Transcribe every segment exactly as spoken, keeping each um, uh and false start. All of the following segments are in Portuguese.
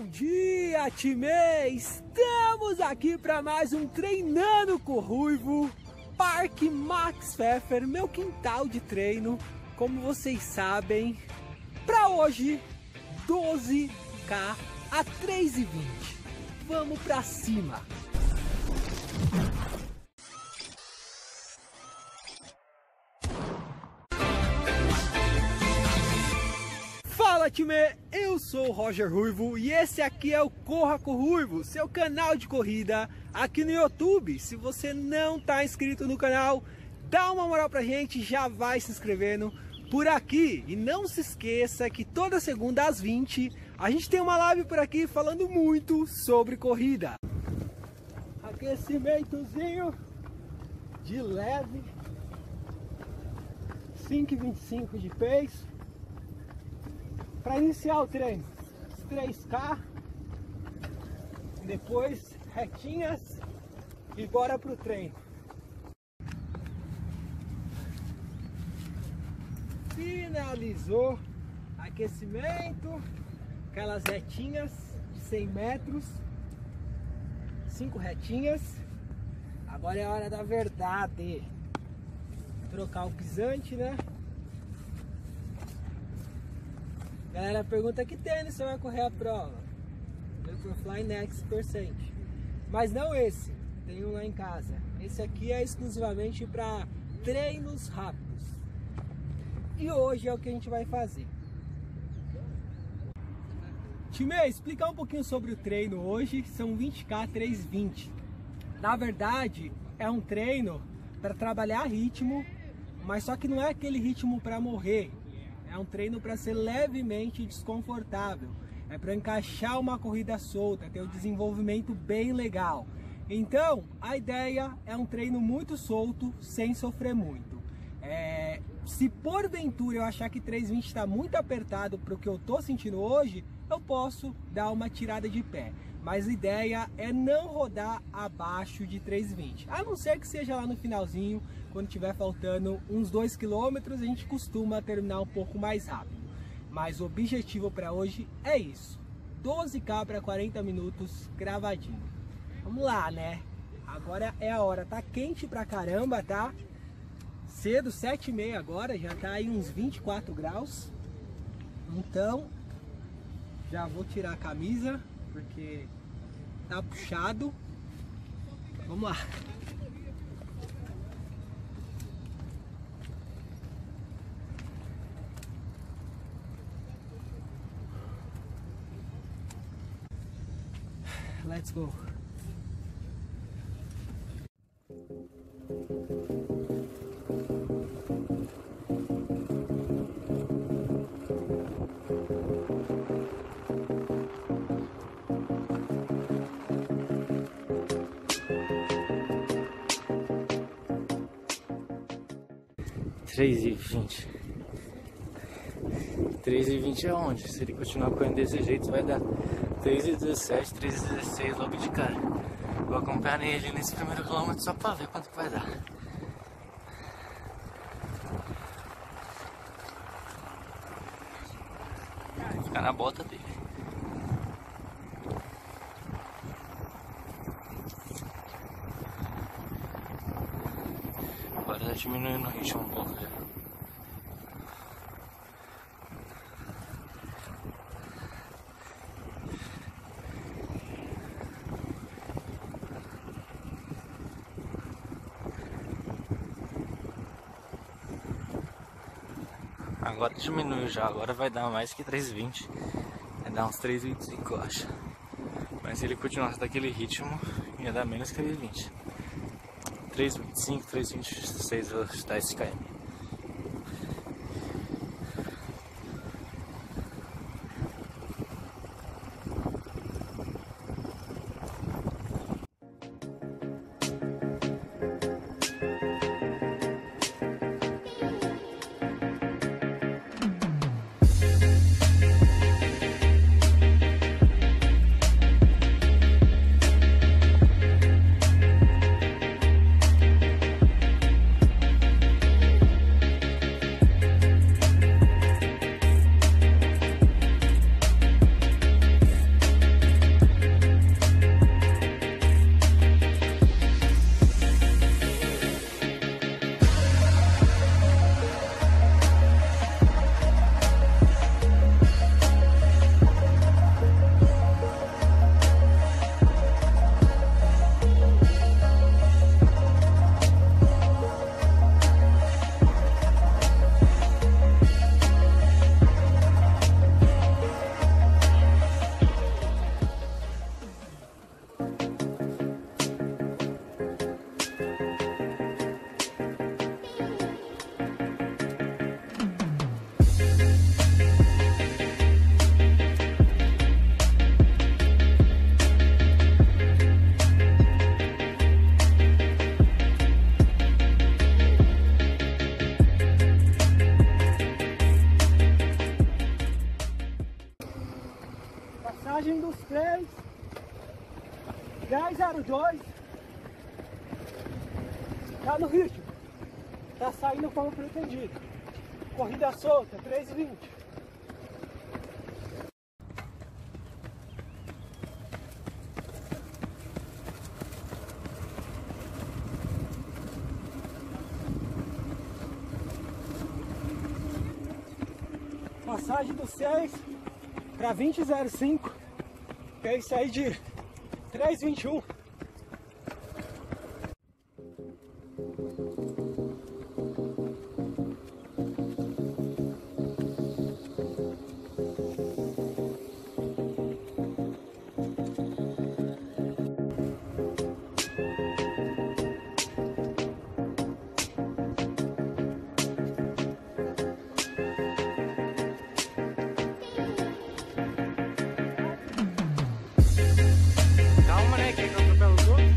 Bom dia, time! Estamos aqui para mais um Treinando com o Ruivo, Parque Max Pfeffer, meu quintal de treino, como vocês sabem, para hoje doze K a três e vinte. Vamos para cima! Fala, time! Eu sou o Roger Ruivo e esse aqui é o Corra com o Ruivo, seu canal de corrida aqui no YouTube. Se você não está inscrito no canal, dá uma moral pra gente, já vai se inscrevendo por aqui. E não se esqueça que toda segunda às vinte a gente tem uma live por aqui falando muito sobre corrida. Aquecimentozinho de leve, cinco e vinte e cinco de pace. Para iniciar o treino, três K, depois retinhas e bora pro treino. Finalizou aquecimento, aquelas retinhas de cem metros, cinco retinhas. Agora é a hora da verdade, trocar o pisante, né? Galera pergunta que tênis você vai correr a prova. Vaporfly Next Percent. Mas não esse, tem um lá em casa. Esse aqui é exclusivamente para treinos rápidos. E hoje é o que a gente vai fazer. Time, explicar um pouquinho sobre o treino hoje. São vinte K três e vinte. Na verdade, é um treino para trabalhar ritmo, mas só que não é aquele ritmo para morrer. É um treino para ser levemente desconfortável. É para encaixar uma corrida solta, ter um desenvolvimento bem legal. Então, a ideia é um treino muito solto, sem sofrer muito. É, se porventura eu achar que três e vinte está muito apertado para o que eu estou sentindo hoje, eu posso dar uma tirada de pé. Mas a ideia é não rodar abaixo de três e vinte. A não ser que seja lá no finalzinho, quando tiver faltando uns dois quilômetros, a gente costuma terminar um pouco mais rápido. Mas o objetivo para hoje é isso. doze K para quarenta minutos gravadinho. Vamos lá, né? Agora é a hora. Tá quente pra caramba, tá? Cedo, sete e meia agora, já tá aí uns vinte e quatro graus. Então, já vou tirar a camisa, porque tá puxado. Vamos lá. Let's go. três e vinte. três e vinte é onde? Se ele continuar correndo desse jeito, vai dar três e dezessete, três e dezesseis logo de cara. Vou acompanhar ele nesse primeiro quilômetro só pra ver quanto que vai dar. Vou ficar na bota dele. Agora tá diminuindo o ritmo um pouco já. Agora diminuiu já, agora vai dar mais que três e vinte. Vai dar uns três e vinte e cinco, eu acho. Mas se ele continuasse daquele ritmo, ia dar menos que três e vinte. três e vinte e cinco, três e vinte e seis velocidades km. Passagem dos três, dez zero dois, tá no ritmo, tá saindo como pretendido. Corrida solta, três e vinte. Passagem do seis para vinte zero cinco, que é isso aí de três e vinte e um. Calma, né? Que não atropela os outros.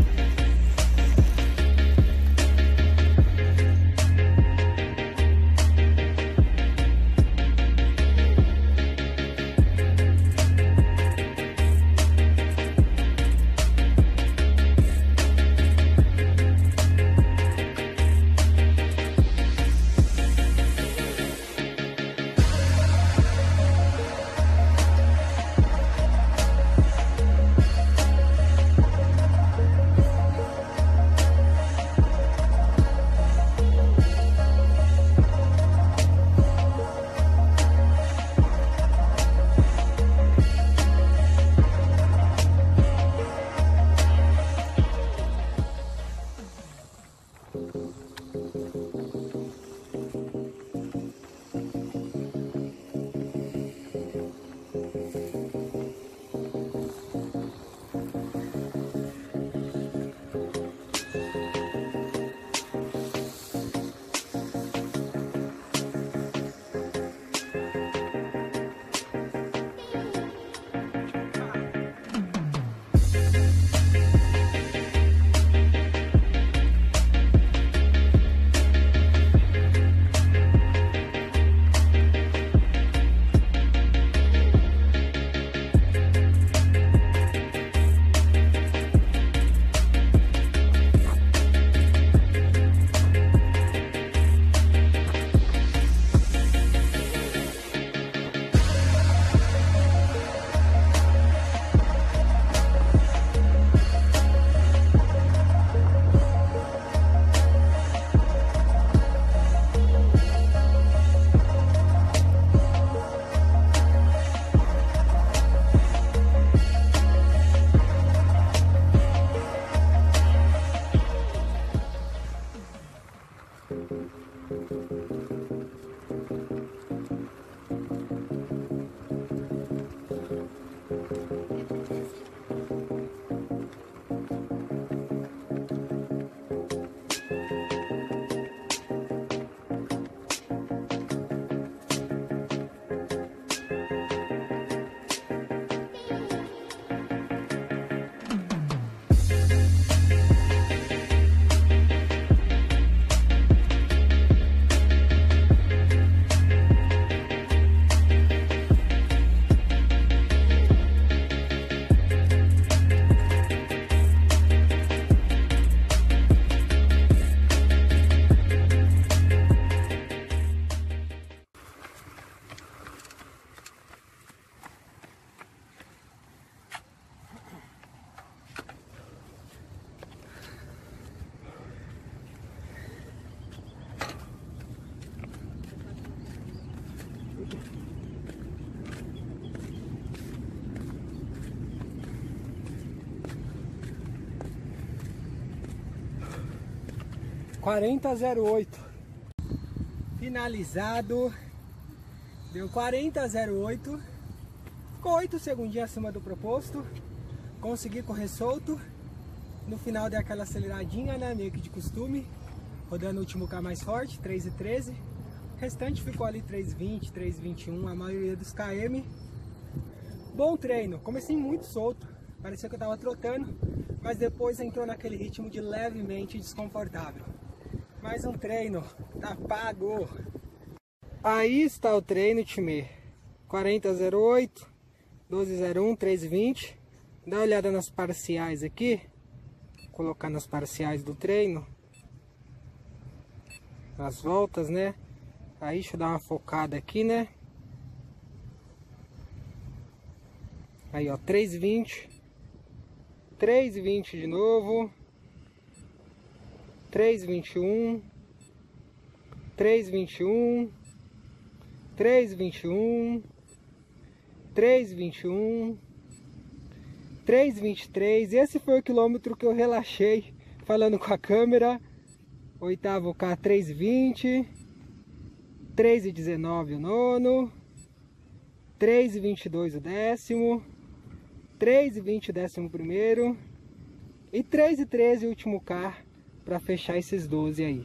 quarenta zero oito. Finalizado. Deu quarenta zero oito. Ficou oito segundinhos acima do proposto. Consegui correr solto. No final dei aquela aceleradinha, né? Meio que de costume. Rodando o último K mais forte, três e treze. O restante ficou ali três e vinte, três e vinte e um, a maioria dos Km. Bom treino. Comecei muito solto. Parecia que eu tava trotando. Mas depois entrou naquele ritmo de levemente desconfortável. Mais um treino, tá pago. Aí está o treino, time. quarenta zero oito, doze zero um, três vinte. Dá uma olhada nas parciais aqui. Vou colocar nas parciais do treino. As voltas, né? Aí deixa eu dar uma focada aqui, né? Aí, ó, três vinte. três vinte de novo. três vinte e um. três vinte e um. três vinte e um. três vinte e um. três vinte e três. Esse foi o quilômetro que eu relaxei falando com a câmera. Oitavo K, três vinte. três e dezenove o nono. três e vinte e dois o décimo. três e vinte o décimo primeiro. E três e treze o último K para fechar esses doze aí.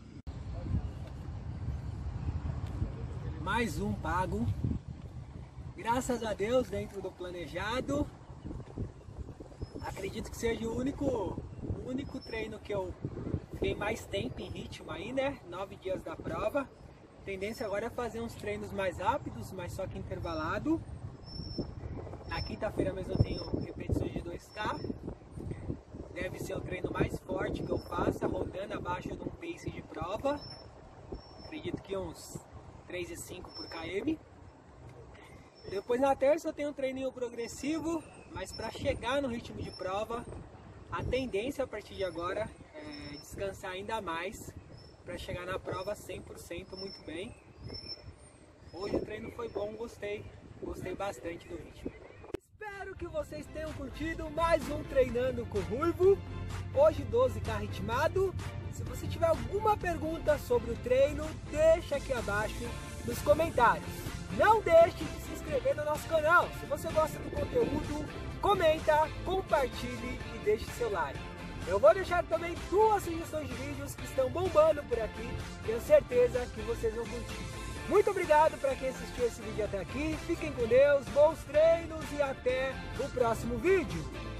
Mais um pago. Graças a Deus, dentro do planejado. Acredito que seja o único, o único treino que eu fiquei mais tempo em ritmo aí, né? Nove dias da prova. A tendência agora é fazer uns treinos mais rápidos, mas só que intervalado. Na quinta-feira mesmo eu tenho repetições de dois K. Deve ser o treino mais forte que eu faça, rodando abaixo de um pace de prova. Acredito que uns três e cinco por km. Depois na terça eu tenho um treininho progressivo, mas para chegar no ritmo de prova, a tendência a partir de agora é descansar ainda mais para chegar na prova cem por cento muito bem. Hoje o treino foi bom, gostei, gostei bastante do ritmo. Espero que vocês tenham curtido mais um Treinando com o Ruivo. Hoje doze K ritmado. Se você tiver alguma pergunta sobre o treino, deixa aqui abaixo nos comentários. Não deixe de se inscrever no nosso canal. Se você gosta do conteúdo, comenta, compartilhe e deixe seu like. Eu vou deixar também duas sugestões de vídeos que estão bombando por aqui. Tenho certeza que vocês vão curtir. Muito obrigado para quem assistiu esse vídeo até aqui. Fiquem com Deus, bons treinos e até o próximo vídeo.